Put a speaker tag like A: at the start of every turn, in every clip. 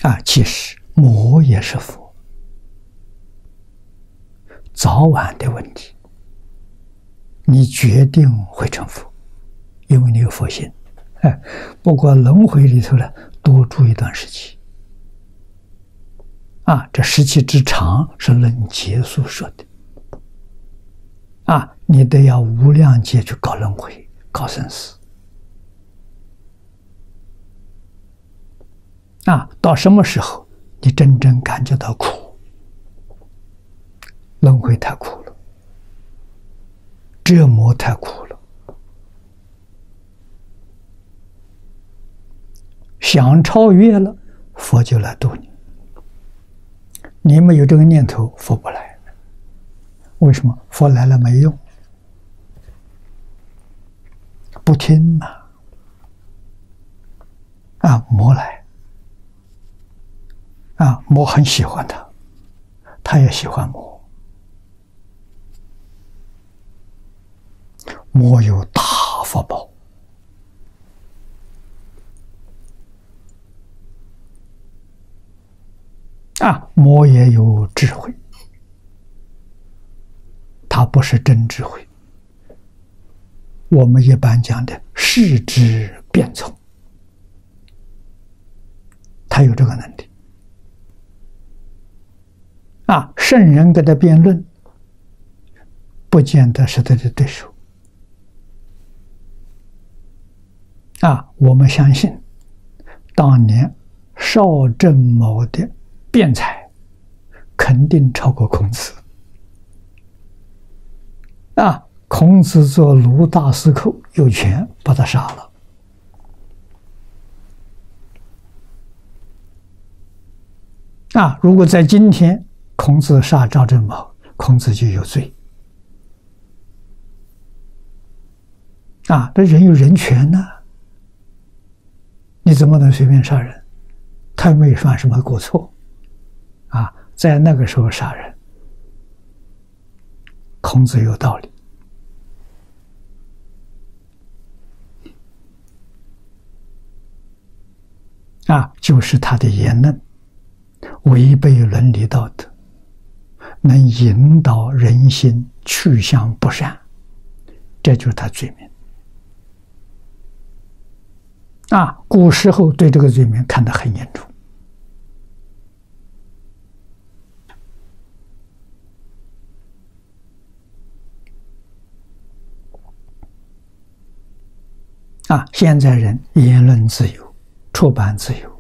A: 其实魔也是佛，早晚的问题，你决定会成佛，因为你有佛性。不过轮回里头呢，多住一段时期。这时期之长是论劫所说的。你得要无量劫去搞轮回，搞生死。到什么时候你真正感觉到苦？轮回太苦了，折磨太苦了，想超越了，佛就来度你。你没有这个念头，佛不来。为什么？佛来了没用，不听嘛。魔来，魔很喜欢他，他也喜欢魔。魔有大福报，魔也有智慧，它不是真智慧，我们一般讲的视之变聪，他有这个能力。圣人跟他辩论，不见得是他的对手。我们相信，当年邵正谋的辩才肯定超过孔子。孔子做卢大司寇，有权把他杀了。如果在今天孔子杀赵正谋，孔子就有罪。这人有人权呢，你怎么能随便杀人？他没犯什么过错。在那个时候杀人，孔子有道理。就是他的言论违背伦理道德，能引导人心去向不善，这就是他罪名。古时候对这个罪名看得很严重。现在人言论自由，出版自由。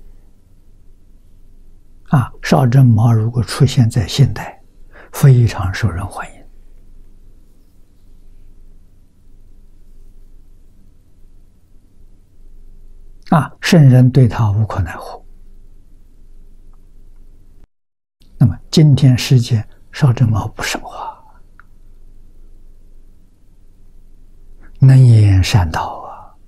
A: 邵正谋如果出现在现代，非常受人欢迎。圣人对他无可奈何。那么今天世界，邵正谋不说话，能言善道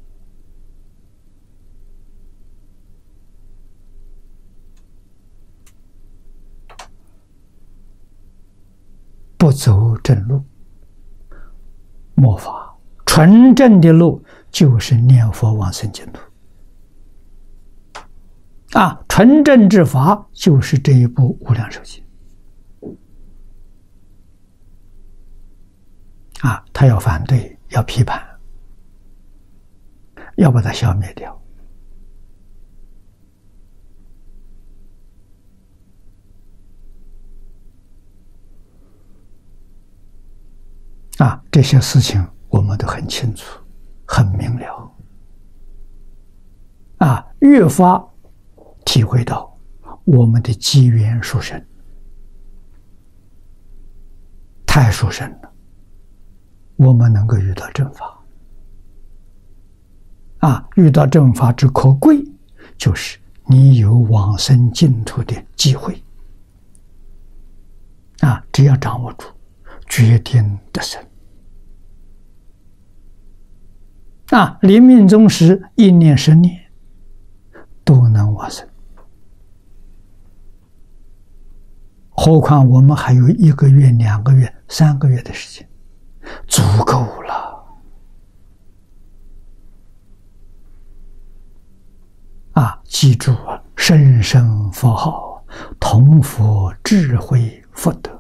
A: 不走正路，末法纯正的路就是念佛往生净土。纯正之法就是这一部《无量寿经》。他要反对，要批判，要把它消灭掉。这些事情我们都很清楚，很明了。越发体会到我们的机缘殊胜，太殊胜了。我们能够遇到正法，遇到正法之可贵，就是你有往生净土的机会。只要掌握住，决定得生。临命终时一念10念都能往生，何况我们还有1个月、2个月、3个月的时间，足够了。记住声声佛号，同佛智慧福德。